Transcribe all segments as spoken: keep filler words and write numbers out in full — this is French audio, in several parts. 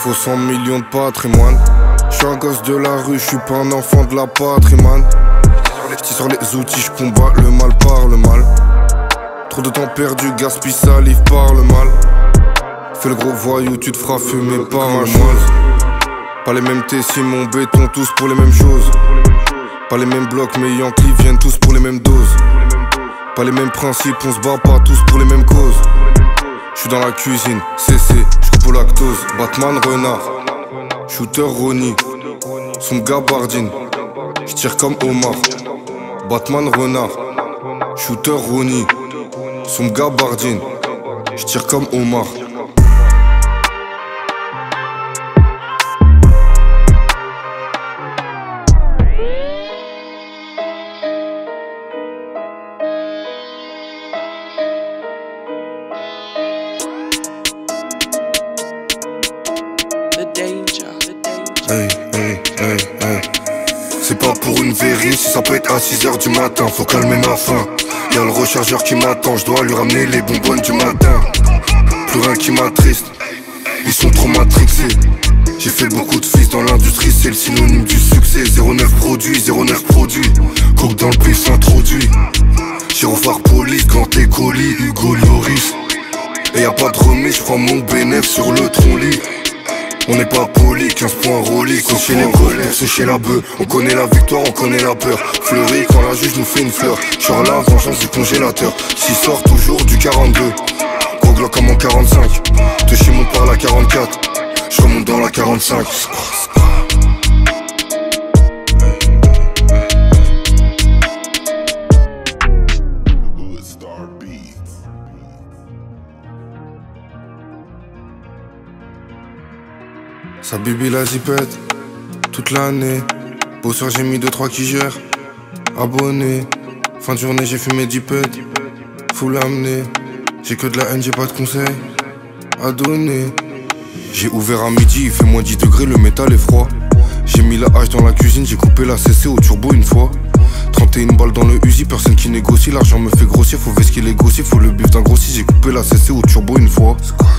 faut cent millions de patrimoine. J'suis un gosse de la rue, j'suis pas un enfant de la patrie, man. J'tire sur les outils, j'combats le mal par le mal. Trop de temps perdu, gaspille, salive par le mal. Fais le gros voyou, tu te feras fumer par ma chose. Pas les mêmes Tessis, mon béton, tous pour les mêmes choses. Pas les mêmes blocs, mais Yankees viennent tous pour les mêmes doses. Pas les mêmes principes, on se bat pas tous pour les mêmes causes. J'suis dans la cuisine, C C, j'coupe au lactose. Batman, renard, shooter, Ronnie, son gabardine, j'tire comme Omar. Batman, renard, shooter, Ronnie, son gabardine, j'tire comme Omar. Hey, hey, hey, hey. C'est pas pour une verrie, si ça peut être à six heures du matin, faut calmer ma faim. Y'a le rechargeur qui m'attend, je dois lui ramener les bonbonnes du matin. Plus rien qui m'attriste, ils sont trop matrixés. J'ai fait beaucoup de fils dans l'industrie, c'est le synonyme du succès. Zéro neuf produit, zéro neuf produit, coke dans le pif s'introduit. Gyrophare police, quand t'es colis, Hugo Lloris. Et y'a pas de remise, j'prends mon bénéf sur le tronc-lit. On n'est pas poli, quinze points Rolex, on chez les collègues, c'est chez la bœuf. On connaît la victoire, on connaît la peur. Fleury quand la juge nous fait une fleur. Genre la vengeance du congélateur, s'il sort toujours du quarante-deux. Gros Glock comme en quarante-cinq, te chie monte par la quarante-quatre. Je remonte dans la quarante-cinq. Sa bibi la zipette, toute l'année. Bosseur j'ai mis deux trois qui gèrent. Abonné, fin de journée j'ai fumé dix pets. Faut l'amener, j'ai que de la haine, j'ai pas de conseils à donner. J'ai ouvert à midi, il fait moins dix degrés, le métal est froid. J'ai mis la hache dans la cuisine, j'ai coupé la C C au turbo une fois. Trente et une balles dans le Uzi, personne qui négocie. L'argent me fait grossir, faut vesquer les gossiers. Faut le bif d'un grossi, j'ai coupé la C C au turbo une fois.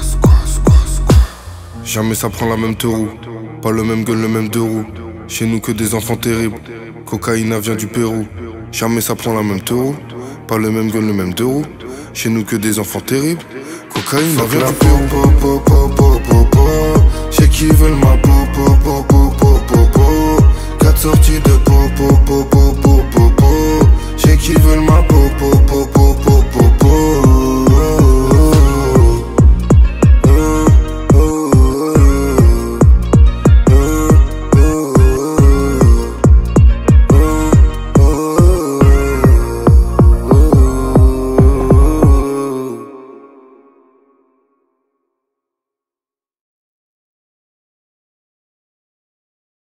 Jamais ça prend la même deux roues, pas le même gun, le même deux roues. Chez nous que des enfants terribles, cocaïna vient du Pérou. Jamais ça prend la même deux roues, pas le même gun, le même deux roues. Chez nous que des enfants terribles, cocaïna vient du Pérou. Chez qui veulent ma po po po po po po po. Quatre sorties de po po po po po po po. Chez qui veulent ma po po po po.